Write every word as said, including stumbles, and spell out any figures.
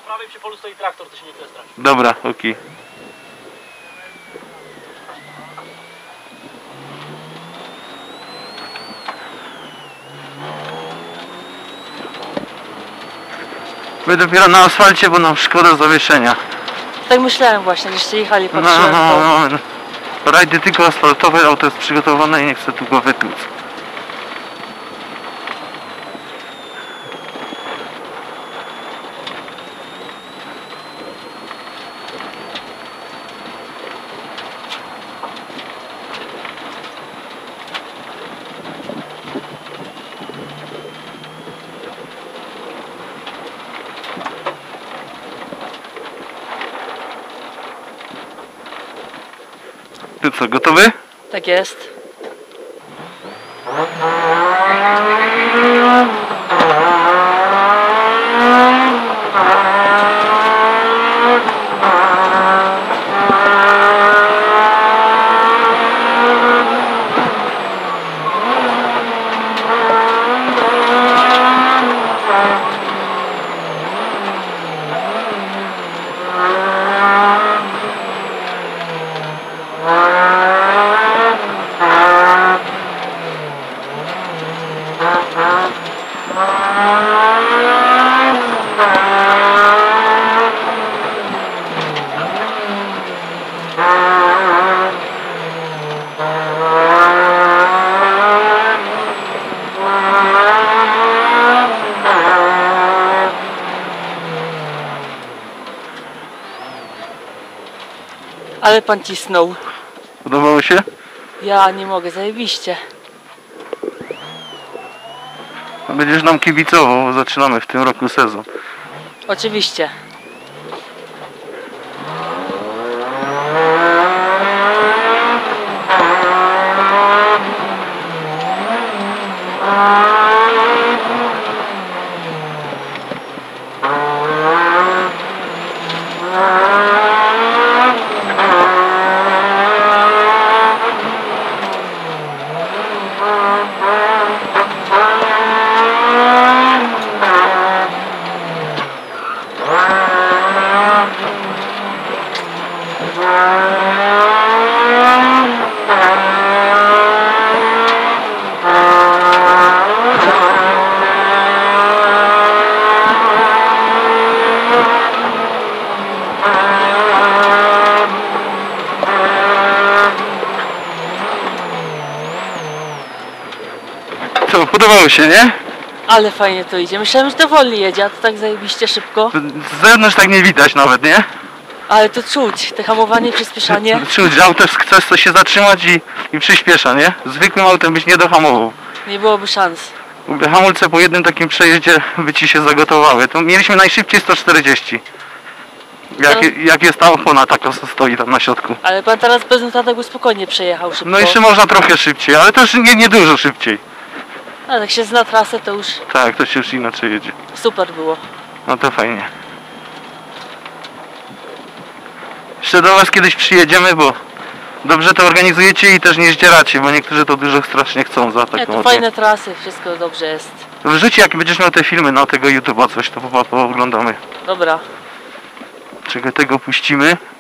prawej przy polu stoi traktor, to się nie przestrać. Dobra, okej. Okay. My dopiero na asfalcie, bo nam szkoda zawieszenia. Tak myślałem właśnie, żeście jechali, No, patrzyłem no, to. no, no. Rajdy tylko asfaltowe, auto jest przygotowane i nie chcę tu go wytłuc. Ty co, gotowy? Tak jest. Ale pan cisnął. Podobało się? Ja nie mogę, zajebiście. Będziesz nam kibicował, bo zaczynamy w tym roku sezon. Oczywiście. Co, podobało się, nie? Ale fajnie to idzie. Myślałem, że to wolniej jedzie, a to tak zajebiście szybko. Z zewnątrz tak nie widać nawet, nie? Ale to czuć, te hamowanie, przyspieszanie. Czuć, że auto chce coś się zatrzymać i, i przyspiesza, nie? Zwykłym autem byś nie dohamował. Nie byłoby szans. Hamulce po jednym takim przejeździe by ci się zagotowały. To mieliśmy najszybciej sto czterdzieści. Jak, No. jak jest ta opona taka, co stoi tam na środku. Ale pan teraz bez notatek spokojnie przejechał szybko. No jeszcze można trochę szybciej, ale też nie, nie dużo szybciej. A jak się zna trasę, to już Tak, to się już inaczej jedzie. super było. No to fajnie. Jeszcze do was kiedyś przyjedziemy, bo dobrze to organizujecie i też nie zdzieracie, bo niektórzy to dużo strasznie chcą za taką. Nie, to oto. fajne trasy, wszystko dobrze jest. Wrzuć, jak będziesz miał te filmy na tego YouTube'a coś, to po- pooglądamy. Dobra. Czego tego puścimy.